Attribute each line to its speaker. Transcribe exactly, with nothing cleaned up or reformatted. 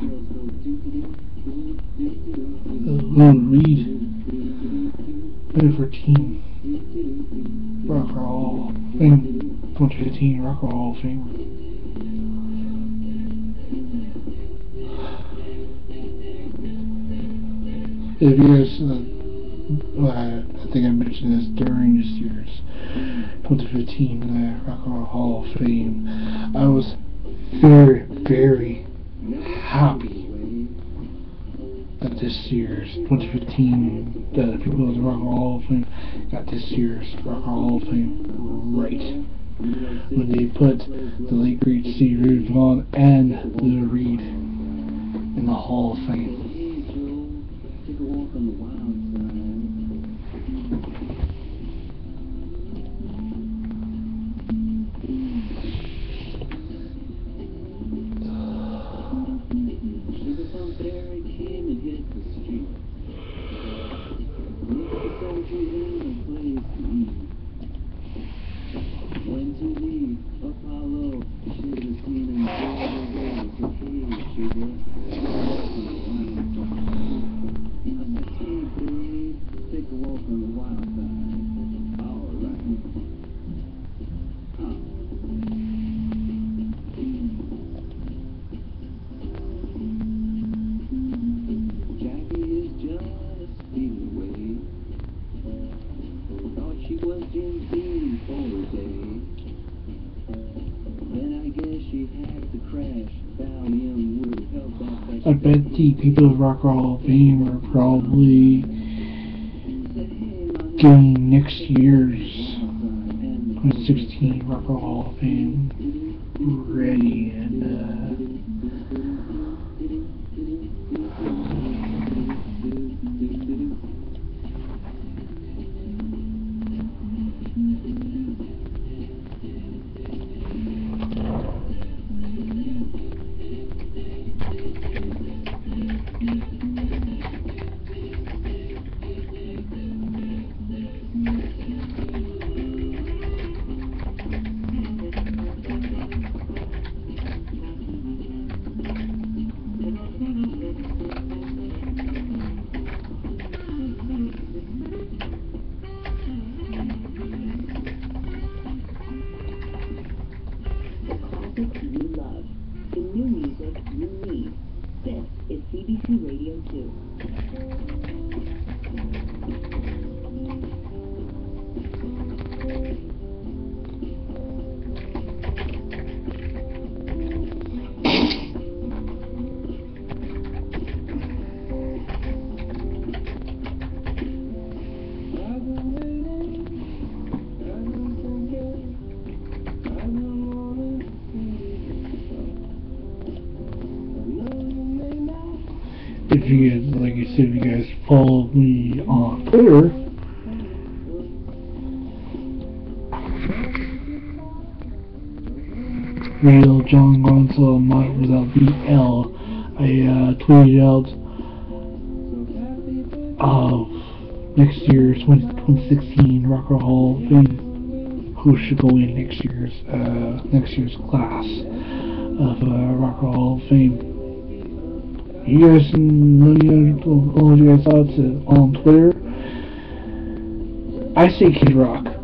Speaker 1: Lou Reed, twenty fourteen Rock and Roll Hall of Fame, twenty fifteen Rock and Roll Hall of Fame. If you guys, uh, well, I, I think I mentioned this during this year's twenty fifteen uh, Rock and Roll Hall of Fame, I was very, very happy that this year's twenty fifteen, the people of the Rock and Roll Hall of Fame got this year's Rock and Roll Hall of Fame right. When they put the late great Stevie Ray Vaughan and Lou Reed in the Hall of Fame.
Speaker 2: Take a walk on the wild side. She was on Barry came and hit the street. Looked the soldiers in and played to eat. When to leave Apollo, she was seen and sailed away. So hey, sugar. Take a walk on the wild side. Alright. Huh. Jackie is just speeding away. Thought she was James Dean for a day. Then I guess she had to crash. Valium would have helped out that.
Speaker 1: I bet the people of Rock and Roll Hall of Fame are probably getting next year's twenty sixteen Rock and Roll Hall of Fame ready and uh,
Speaker 3: you love, the new music you need. This is C B C Radio two.
Speaker 1: if you guys, like I said, if you guys follow me on Twitter, Real John Gonzalo, not without B L, I uh, tweeted out of next year's twenty sixteen Rock and Roll Hall of Fame, who should go in next year's uh, next year's class of uh, Rock and Roll Hall of Fame. You guys can let me know all of your thoughts on Twitter. I say Kid Rock.